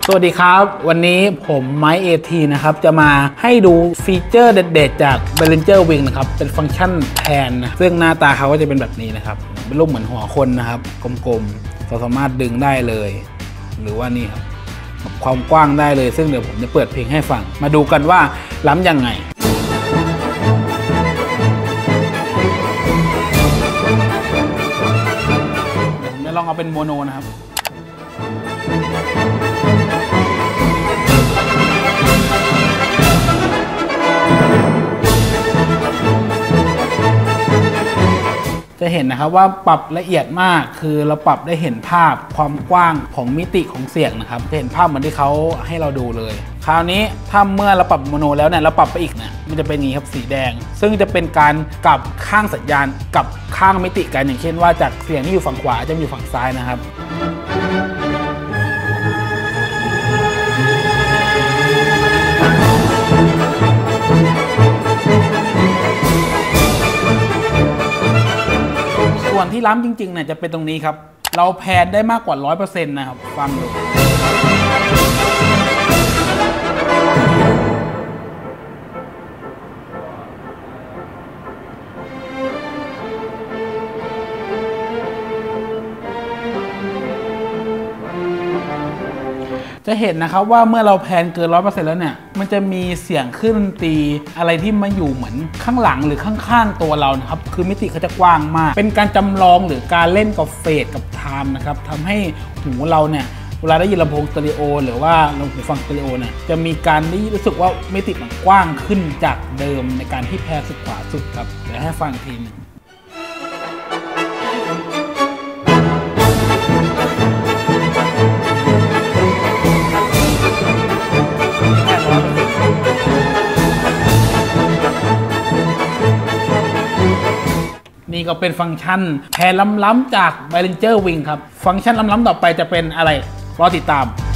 สวัสดีครับวันนี้ผมไมค์เอทีนะครับจะมาให้ดูฟีเจอร์เด็ดๆจาก Behringer Wing นะครับเป็นฟังก์ชันแทนนะซึ่งหน้าตาเขาก็จะเป็นแบบนี้นะครับเป็นรูปเหมือนหัวคนนะครับกลมๆเราสามารถดึงได้เลยหรือว่านี่ครับความกว้างได้เลยซึ่งเดี๋ยวผมจะเปิดเพลงให้ฟังมาดูกันว่าล้ำยังไงผมจะลองเอาเป็นโมโนนะครับจะเห็นนะครับว่าปรับละเอียดมากคือเราปรับได้เห็นภาพความกว้างของมิติของเสียงนะครับจะเห็นภาพเหมือนที่เขาให้เราดูเลยคราวนี้ถ้าเมื่อเราปรับโมโนแล้วเนี่ยเราปรับไปอีกเนี่ยมันจะเป็นอย่างนี้ครับสีแดงซึ่งจะเป็นการกลับข้างสัญญาณกับข้างมิติกันอย่างเช่นว่าจากเสียงที่อยู่ฝั่งขวาจะอยู่ฝั่งซ้ายนะครับส่วนที่ล้ำจริงๆเนี่ยจะเป็นตรงนี้ครับเราแพนได้มากกว่า 100% นะครับฟังดูจะเห็นนะครับว่าเมื่อเราแพนเกิน 100% แล้วเนี่ยมันจะมีเสียงขึ้นดนตรีอะไรที่มาอยู่เหมือนข้างหลังหรือข้างๆตัวเรานะครับคือมิติเขาจะกว้างมากเป็นการจำลองหรือการเล่นกับเฟสกับไทม์นะครับทำให้หูเราเนี่ยเวลาได้ยินลำโพงสเตอริโอหรือว่าลำโพงฟังสเตอริโอเนี่ยจะมีการได้รู้สึกว่ามิติมันกว้างขึ้นจากเดิมในการที่แพนสุดขวาสุดครับเดี๋ยวให้ฟังทีนึงนี่ก็เป็นฟังก์ชันแพนล้ำๆจาก Behringer Wing ครับฟังก์ชันล้ำๆต่อไปจะเป็นอะไรรอติดตาม